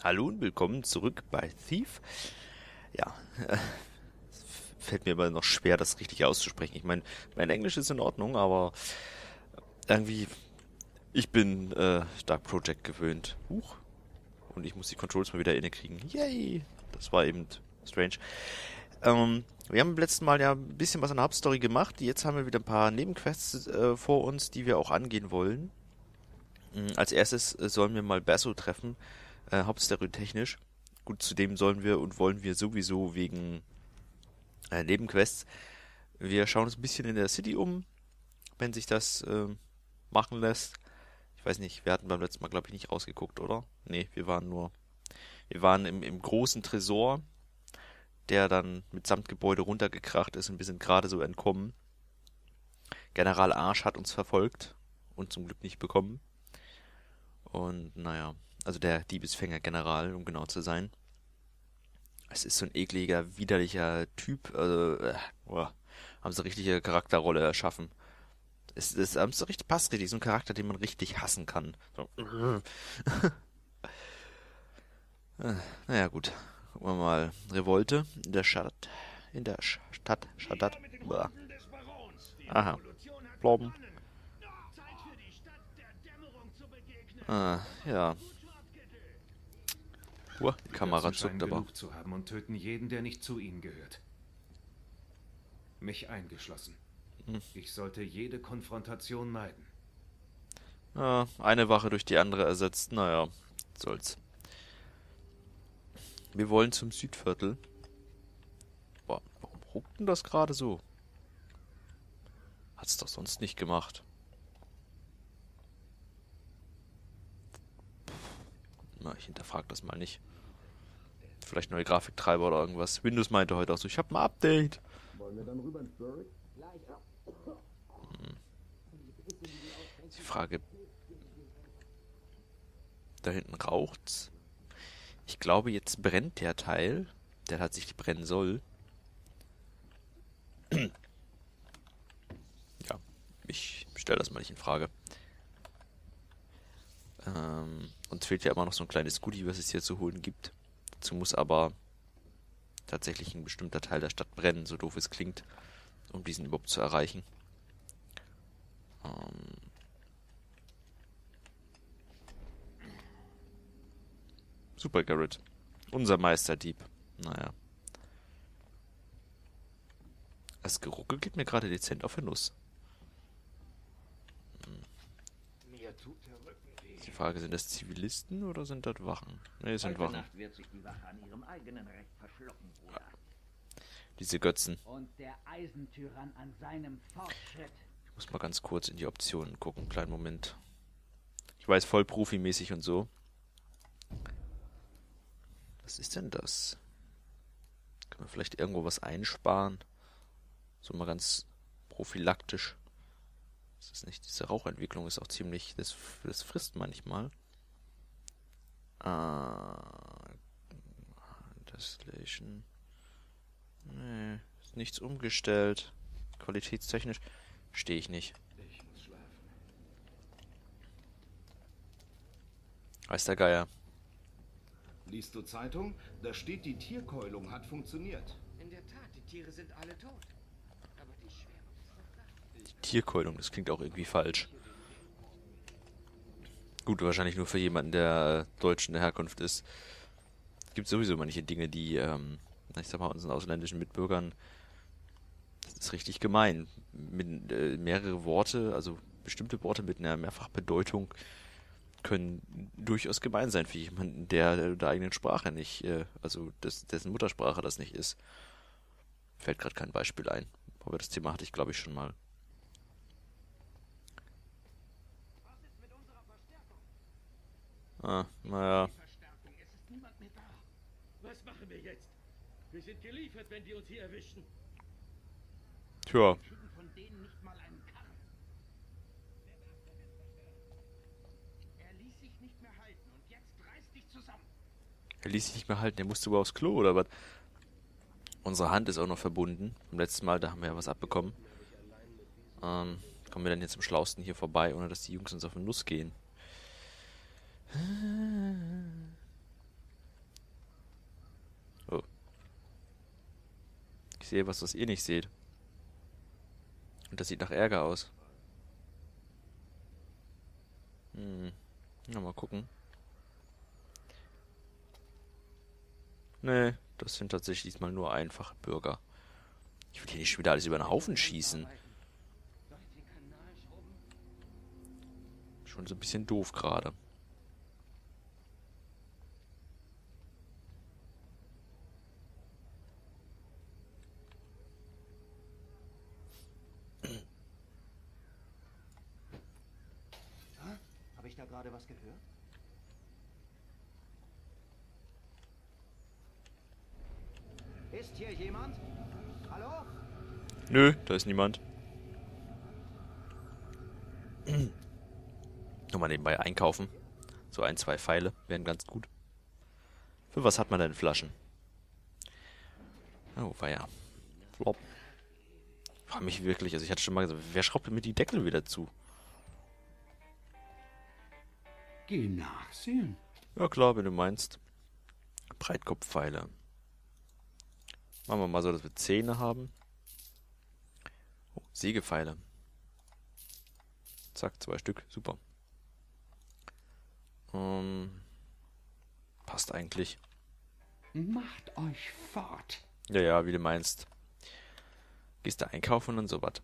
Hallo und willkommen zurück bei Thief. Ja, es fällt mir aber noch schwer, das richtig auszusprechen. Ich meine, mein Englisch ist in Ordnung, aber irgendwie, ich bin Dark Project gewöhnt. Huch. Und ich muss die Controls mal wieder inne kriegen. Yay! Das war eben strange. Wir haben beim letzten Mal ja ein bisschen was an der Hauptstory gemacht. Jetzt haben wir wieder ein paar Nebenquests vor uns, die wir auch angehen wollen. Als erstes sollen wir mal Basso treffen, hauptstory-technisch. Gut, zu dem sollen wir und wollen wir sowieso wegen Nebenquests. Wir schauen uns ein bisschen in der City um, wenn sich das machen lässt. Ich weiß nicht, wir hatten beim letzten Mal, glaube ich, nicht rausgeguckt, oder? Nee, wir waren im großen Tresor, der dann mit Samtgebäude runtergekracht ist und wir sind gerade so entkommen. General Arsch hat uns verfolgt und zum Glück nicht bekommen. Und naja, also der Diebesfänger-General, um genau zu sein. Es ist so ein ekliger, widerlicher Typ. Haben sie eine richtige Charakterrolle erschaffen. Es haben sie richtig, passt richtig, so ein Charakter, den man richtig hassen kann. So. Naja, gut. Gucken wir mal. Revolte in der Stadt. In der Stadt. Shaddad. Blah. Aha. Blobben. Ja. Die Die Kamera Götzen scheinen zuckt aber. genug zu haben und töten jeden, der nicht zu ihnen gehört. Mich eingeschlossen. Ich sollte jede Konfrontation meiden. Eine Wache durch die andere ersetzt. Naja, soll's. Wir wollen zum Südviertel. Boah, warum ruckt denn das gerade so? Hat's doch sonst nicht gemacht. Na, ich hinterfrage das mal nicht. Vielleicht neue Grafiktreiber oder irgendwas. Windows meinte heute auch so, ich hab ein Update. Wollen wir dann rüber ins Bury? Die Frage, da hinten raucht's. Ich glaube, jetzt brennt der Teil, der tatsächlich brennen soll. Ja, ich stelle das mal nicht in Frage. Uns fehlt ja immer noch so ein kleines Goodie, was es hier zu holen gibt. Dazu muss aber tatsächlich ein bestimmter Teil der Stadt brennen, so doof es klingt, um diesen überhaupt zu erreichen. Super Garrett. Unser Meisterdieb. Naja. Das Geruckel geht mir gerade dezent auf den Nuss. Mir tut der Rücken weh. Die Frage, sind das Zivilisten oder sind das Wachen? Ne, es sind Heute Wachen. Nacht wird sich die Wache an ihrem eigenen Recht verschlucken, Bruder. Diese Götzen. Und der Eisentyrann an seinem Fortschritt. Ich muss mal ganz kurz in die Optionen gucken. Kleinen Moment. Ich weiß, voll profimäßig und so. Was ist denn das? Können wir vielleicht irgendwo was einsparen? So mal ganz prophylaktisch. Das ist nicht, diese Rauchentwicklung ist auch ziemlich, das frisst manchmal. Destillation. Nee, ist nichts umgestellt. Qualitätstechnisch stehe ich nicht. Ich muss schlafen. Weiß der Geier. Liest du Zeitung? Da steht, die Tierkeulung hat funktioniert. In der Tat, die Tiere sind alle tot. Aber die Schwere ist noch da. Tierkeulung, das klingt auch irgendwie falsch. Gut, wahrscheinlich nur für jemanden, der deutschen Herkunft ist. Es gibt sowieso manche Dinge, die, ich sag mal, unseren ausländischen Mitbürgern, das ist richtig gemein. Mit, mehrere Worte, also bestimmte Worte mit einer Mehrfachbedeutung können durchaus gemein sein für jemanden, der der eigenen Sprache nicht, dessen Muttersprache das nicht ist. Fällt gerade kein Beispiel ein. Aber das Thema hatte ich, glaube ich, schon mal. Was ist mit unserer Verstärkung? Naja. Verstärkung, es ist niemand mehr da. Was machen wir jetzt? Wir sind geliefert, wenn die uns hier erwischen. Tja, Kriegen von denen nicht mal einen Karren. Er ließ sich nicht mehr halten und jetzt reiß dich zusammen. er ließ sich nicht mehr halten, er musste wohl aufs Klo oder was? Unsere Hand ist auch noch verbunden. Beim letzten Mal, da haben wir ja was abbekommen. Kommen wir dann jetzt am schlausten hier vorbei, ohne dass die Jungs uns auf den Nuss gehen? Ich sehe was ihr nicht seht. Und das sieht nach Ärger aus. Na, mal gucken. Nee, das sind tatsächlich diesmal nur einfache Bürger. Ich will hier nicht schon wieder alles über den Haufen schießen. Schon so ein bisschen doof gerade. Habe ich da gerade was gehört? Ist hier jemand? Hallo? Nö, da ist niemand. Nochmal nebenbei einkaufen. So 1, 2 Pfeile wären ganz gut. Für was hat man denn Flaschen? Oh, war ja. Flop. Ich frage mich wirklich, also ich hatte schon mal gesagt, wer schraubt mir die Deckel wieder zu? Geh nachsehen. Ja klar, wenn du meinst. Breitkopfpfeile. Machen wir mal so, dass wir Zähne haben. Oh, Sägepfeile. Zack, 2 Stück. Super. Passt eigentlich. Macht euch fort. Ja, ja, wie du meinst. Gehst du einkaufen und so was.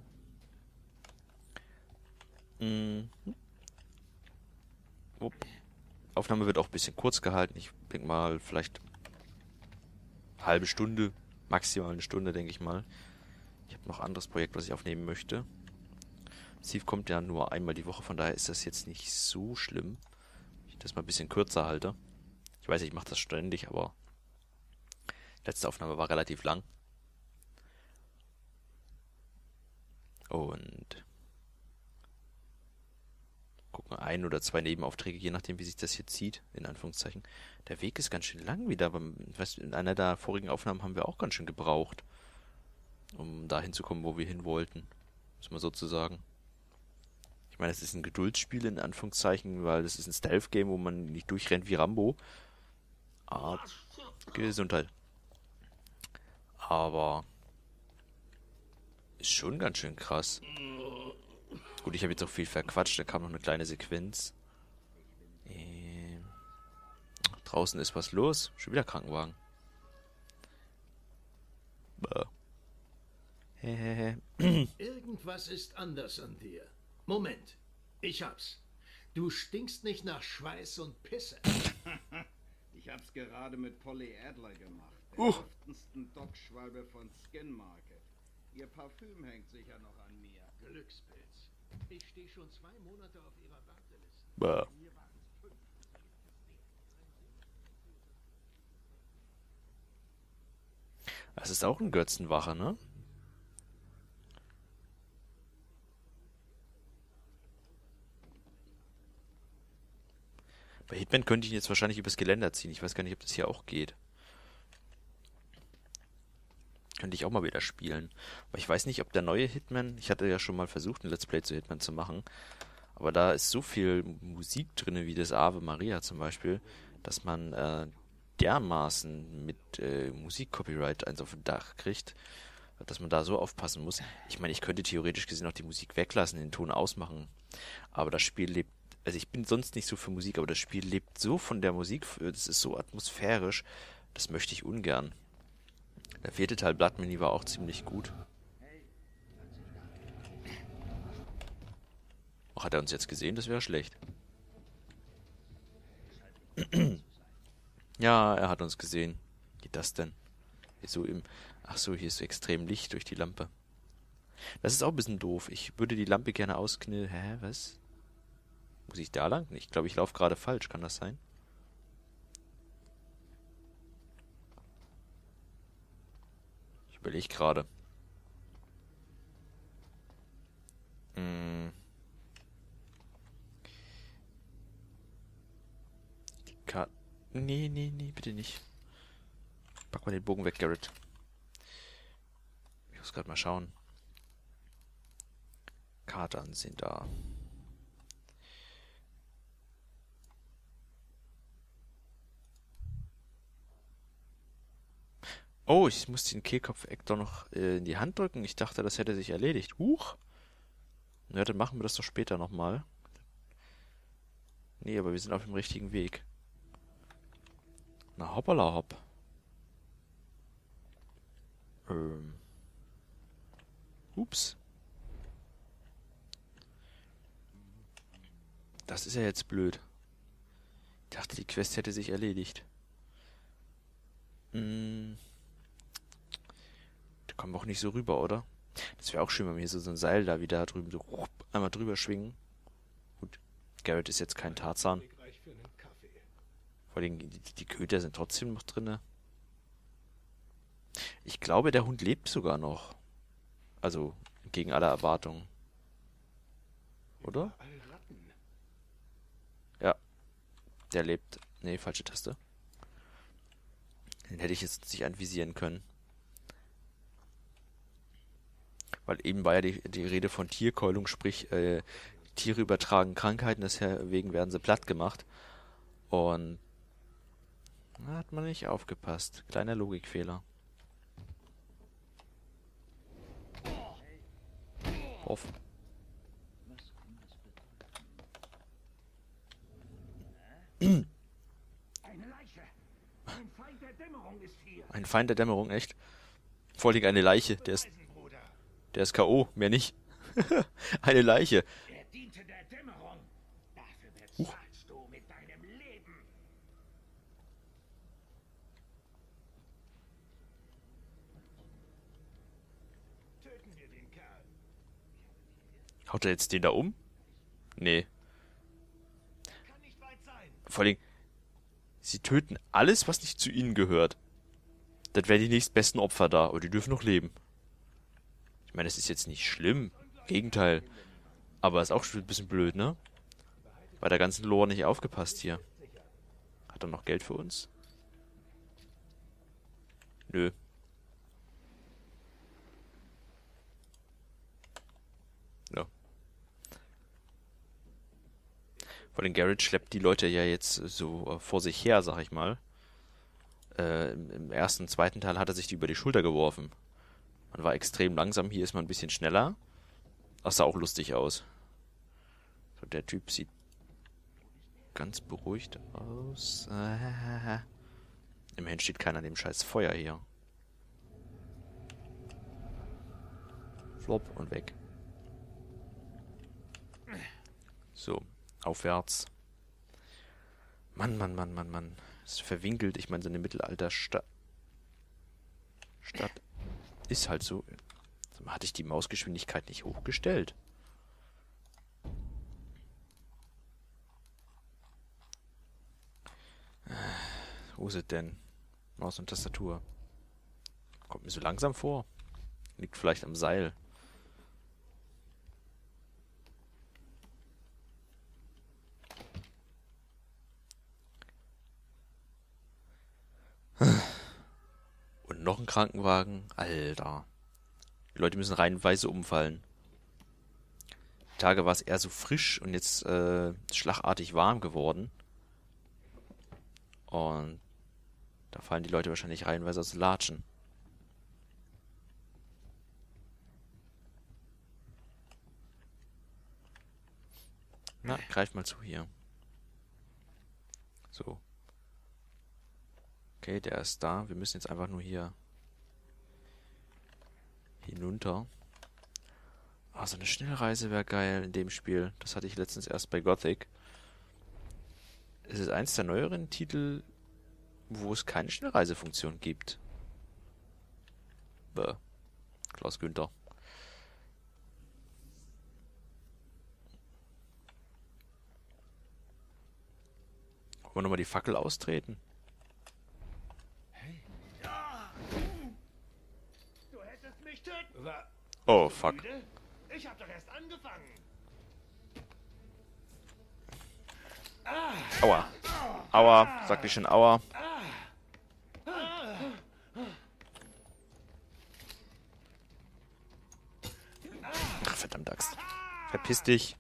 Aufnahme wird auch ein bisschen kurz gehalten. Ich denke mal, vielleicht halbe Stunde, maximal eine Stunde, denke ich mal. Ich habe noch ein anderes Projekt, was ich aufnehmen möchte. Steve kommt ja nur einmal die Woche, von daher ist das jetzt nicht so schlimm. Ich das mal ein bisschen kürzer halte. Ich weiß, ich mache das ständig, aber die letzte Aufnahme war relativ lang. Und gucken, 1 oder 2 Nebenaufträge, je nachdem, wie sich das hier zieht, in Anführungszeichen. Der Weg ist ganz schön lang wieder, aber weißt, in einer der vorigen Aufnahmen haben wir auch ganz schön gebraucht, um dahin zu kommen, wo wir hin wollten. Muss man sozusagen. Ich meine, es ist ein Geduldsspiel in Anführungszeichen, weil es ist ein Stealth-Game, wo man nicht durchrennt wie Rambo. Gesundheit. Aber ist schon ganz schön krass. Gut, ich habe jetzt auch viel verquatscht, da kam noch eine kleine Sequenz. Draußen ist was los. Schon wieder Krankenwagen. Irgendwas ist anders an dir. Moment, ich hab's. Du stinkst nicht nach Schweiß und Pisse. Ich hab's gerade mit Polly Adler gemacht. Der duftensten Dogschwalbe von Skin Market. Ihr Parfüm hängt sicher noch an mir. Glückspilz. Ich stehe schon 2 Monate auf ihrer Warteliste. Mir waren's 5. Das ist auch ein Götzenwache, ne? Bei Hitman könnte ich ihn jetzt wahrscheinlich übers Geländer ziehen. Ich weiß gar nicht, ob das hier auch geht. Könnte ich auch mal wieder spielen. Aber ich weiß nicht, ob der neue Hitman... Ich hatte ja schon mal versucht, ein Let's Play zu Hitman zu machen. Aber da ist so viel Musik drin, wie das Ave Maria zum Beispiel, dass man dermaßen mit Musik-Copyright eins auf dem Dach kriegt, dass man da so aufpassen muss. Ich meine, ich könnte theoretisch gesehen auch die Musik weglassen, den Ton ausmachen. Aber das Spiel lebt... Also ich bin sonst nicht so für Musik, aber das Spiel lebt so von der Musik. Das ist so atmosphärisch. Das möchte ich ungern. Der 4. Teil Blood Mini war auch ziemlich gut. Ach, hat er uns jetzt gesehen? Das wäre schlecht. Ja, er hat uns gesehen. Wie geht das denn? Wieso im... Ach so, hier ist so extrem Licht durch die Lampe. Das ist auch ein bisschen doof. Ich würde die Lampe gerne ausknillen. Hä, was? Muss ich da lang? Ich glaube, ich laufe gerade falsch. Kann das sein? Ich überlege gerade. Die Karte... Nee, nee, nee, bitte nicht. Pack mal den Bogen weg, Garrett. Ich muss gerade mal schauen. Karte ansehen, da. Oh, ich muss den Kehlkopf-Eck doch noch in die Hand drücken. Ich dachte, das hätte sich erledigt. Huch. Na, dann machen wir das doch später nochmal. Nee, aber wir sind auf dem richtigen Weg. Na, hoppala hopp. Ups. Das ist ja jetzt blöd. Ich dachte, die Quest hätte sich erledigt. Da kommen wir auch nicht so rüber, oder? Das wäre auch schön, wenn wir hier so ein Seil da wieder drüben so einmal drüber schwingen. Gut, Garrett ist jetzt kein Tarzan. Vor allem die Köter sind trotzdem noch drinne. Ich glaube, der Hund lebt sogar noch. Also, gegen alle Erwartungen. Oder? Ja. Der lebt. Nee, falsche Taste. Den hätte ich jetzt nicht anvisieren können. Weil eben war ja die Rede von Tierkeulung, sprich, Tiere übertragen Krankheiten, deswegen werden sie platt gemacht. Und da hat man nicht aufgepasst. Kleiner Logikfehler. Auf. Eine Leiche. Ein Feind der Dämmerung ist hier. Ein Feind der Dämmerung, echt? Vorliegt eine Leiche. Der ist K.O., mehr nicht. Eine Leiche. Er diente der Dämmerung. Dafür bezahlst du mit deinem Leben. Töten wir den Kerl. Haut er jetzt den da um? Nee. Kann nicht weit sein. Vor allem, sie töten alles, was nicht zu ihnen gehört. Das wären die nächstbesten Opfer da, aber die dürfen noch leben. Ich meine, das ist jetzt nicht schlimm. Gegenteil. Aber ist auch schon ein bisschen blöd, ne? Bei der ganzen Lore nicht aufgepasst hier. Hat er noch Geld für uns? Nö. Ja. Vor allem Garrett schleppt die Leute ja jetzt so vor sich her, sag ich mal. Im ersten, zweiten Teil hat er sich die über die Schulter geworfen. Man war extrem langsam, hier ist man ein bisschen schneller. Das sah auch lustig aus. So, der Typ sieht ganz beruhigt aus. Immerhin steht keiner an dem scheiß Feuer hier. Flop und weg. So, aufwärts. Mann. Ist verwinkelt. Ich meine, so eine Mittelalterstadt ist halt so. Hatte ich die Mausgeschwindigkeit nicht hochgestellt? Wo ist es denn? Maus und Tastatur. Kommt mir so langsam vor. Liegt vielleicht am Seil. Und noch ein Krankenwagen. Alter. Die Leute müssen reihenweise umfallen. Die Tage war es eher so frisch und jetzt schlagartig warm geworden. Und da fallen die Leute wahrscheinlich reihenweise aus Latschen. Na, greif mal zu hier. So. Okay, der ist da. Wir müssen jetzt einfach nur hier hinunter. Ah, so eine Schnellreise wäre geil in dem Spiel. Das hatte ich letztens erst bei Gothic. Es ist eins der neueren Titel, wo es keine Schnellreisefunktion gibt. Bäh. Klaus Günther. Wollen wir nochmal die Fackel austreten? Du hättest mich töten. Oh, fuck. Müde? Ich hab doch erst angefangen. Aua. Aua. Sag ich schon Aua. Ach, verdammt Axt. Verpiss dich.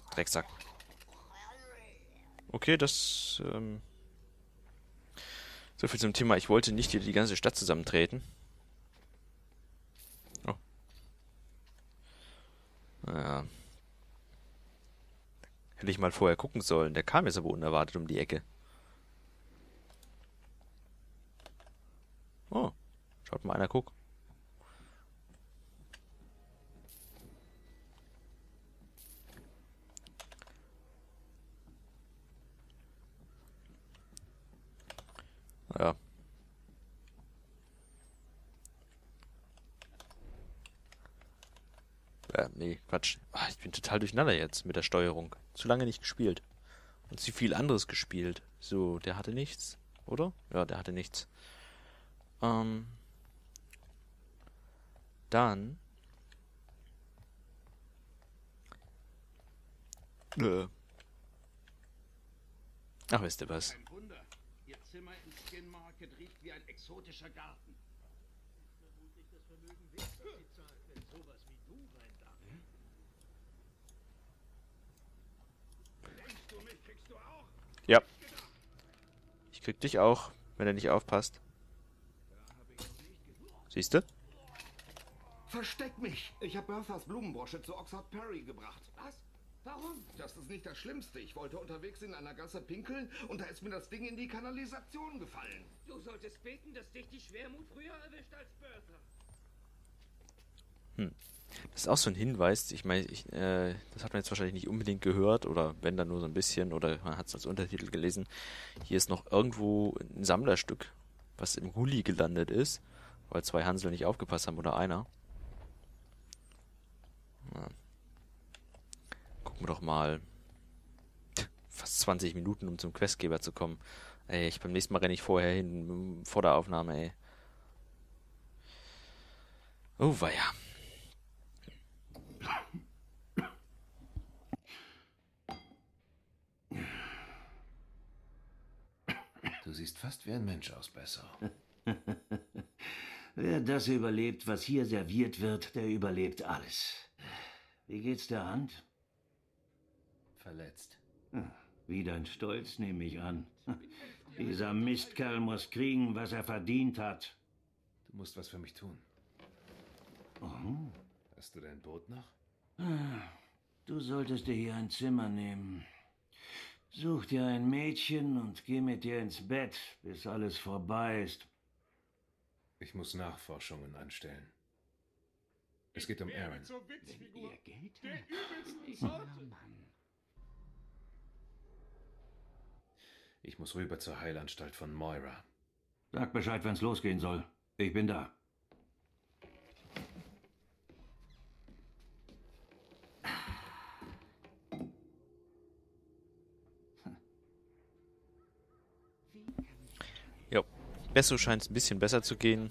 Drecksack. Okay, das So viel zum Thema, ich wollte nicht hier die ganze Stadt zusammentreten. Oh. Naja. Hätte ich mal vorher gucken sollen. Der kam jetzt aber unerwartet um die Ecke. Oh. Schaut mal einer, guck. Ja. Nee, Quatsch. Ich bin total durcheinander jetzt mit der Steuerung. Zu lange nicht gespielt. Und zu viel anderes gespielt. So, der hatte nichts, oder? Ja, der hatte nichts. Dann. Ach, wisst ihr was? Kein Wunder. Ihr Zimmer im Skin Market riecht wie ein exotischer Garten. Ja. Ich krieg dich auch, wenn er nicht aufpasst. Siehst du? Versteck mich! Ich habe Berthas Blumenbrosche zu Oxford Perry gebracht. Was? Warum? Das ist nicht das Schlimmste. Ich wollte unterwegs in einer Gasse pinkeln und da ist mir das Ding in die Kanalisation gefallen. Du solltest beten, dass dich die Schwermut früher erwischt als Bertha. Das ist auch so ein Hinweis. Ich meine, das hat man jetzt wahrscheinlich nicht unbedingt gehört oder wenn dann nur so ein bisschen oder man hat es als Untertitel gelesen. Hier ist noch irgendwo ein Sammlerstück, was im Gully gelandet ist, weil 2 Hansel nicht aufgepasst haben oder einer. Ja. Gucken wir doch mal. Fast 20 Minuten, um zum Questgeber zu kommen. Ey, beim nächsten Mal renne ich vorher hin, vor der Aufnahme, ey. Oh, weia. Du siehst fast wie ein Mensch aus, Besser. Wer das überlebt, was hier serviert wird, der überlebt alles. Wie geht's der Hand? Verletzt. Wie dein Stolz, nehme ich an. Dieser Mistkerl muss kriegen, was er verdient hat. Du musst was für mich tun. Oh. Hast du dein Boot noch? Du solltest dir hier ein Zimmer nehmen. Such dir ein Mädchen und geh mit ihr ins Bett, bis alles vorbei ist. Ich muss Nachforschungen anstellen. Es geht um Aaron. Wenn ihr Geld Ich muss rüber zur Heilanstalt von Moira. Sag Bescheid, wenn's losgehen soll. Ich bin da. Jo. Besso scheint es ein bisschen besser zu gehen.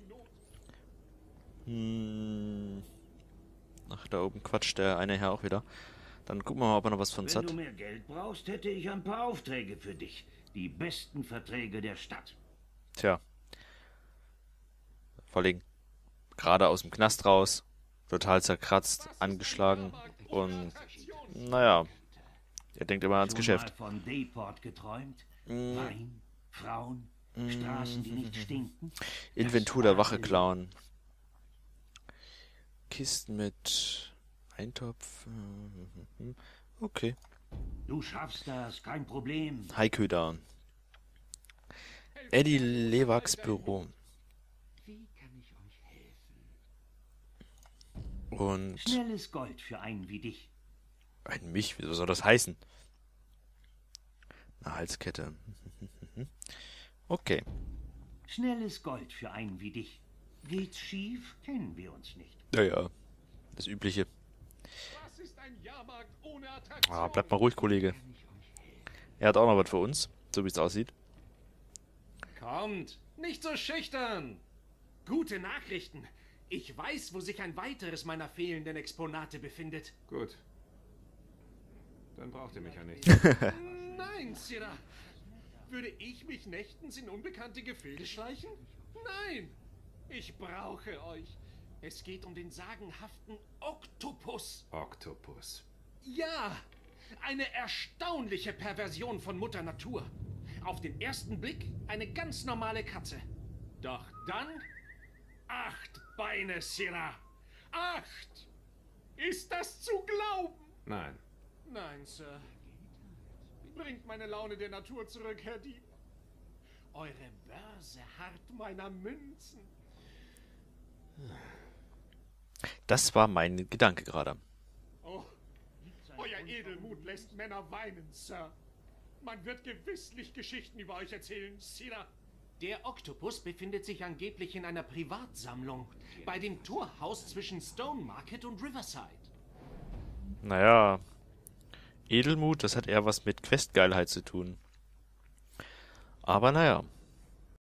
Ach, da oben quatscht der eine Herr auch wieder. Dann gucken wir mal, ob er noch was von uns Wenn hat. du mehr Geld brauchst, hätte ich ein paar Aufträge für dich. Die besten Verträge der Stadt. Tja. Vor allem gerade aus dem Knast raus. Total zerkratzt, angeschlagen. Und naja, er denkt immer ans Schon Geschäft. mal von Dayport geträumt? Wein, Frauen, Straßen, die nicht stinken? Inventur der Wache klauen. Kisten mit Eintopf. Okay. Du schaffst das, kein Problem. Haiköder. Eddie Lewaks Büro. Wie kann ich euch helfen? Und Schnelles Gold für einen wie dich. ein Mich, wieso soll das heißen? Eine Halskette. Okay. Schnelles Gold für einen wie dich. Geht's schief, kennen wir uns nicht. Ja. Das Übliche. Was ist ein Jahrmarkt ohne Attraktion? Ah, bleib mal ruhig, Kollege. Er hat auch noch was für uns, so wie es aussieht. Kommt, nicht so schüchtern. Gute Nachrichten. Ich weiß, wo sich ein weiteres meiner fehlenden Exponate befindet. Gut. Dann braucht ihr mich ja nicht. Nein, Sira. Würde ich mich nächtens in unbekannte Gefilde schleichen? Nein. Ich brauche euch. Es geht um den sagenhaften Oktopus. Oktopus. Ja, eine erstaunliche Perversion von Mutter Natur. Auf den ersten Blick eine ganz normale Katze. Doch dann 8 Beine, Sirrah. 8! Ist das zu glauben? Nein. Nein, Sir. Bringt meine Laune der Natur zurück, Herr Dieb. Eure Börse harrt meiner Münzen. Das war mein Gedanke gerade. Oh, euer Edelmut lässt Männer weinen, Sir. Man wird gewisslich Geschichten über euch erzählen, Sirrah. Der Oktopus befindet sich angeblich in einer Privatsammlung bei dem Torhaus zwischen Stone Market und Riverside. Naja, Edelmut, das hat eher was mit Questgeilheit zu tun. Aber naja.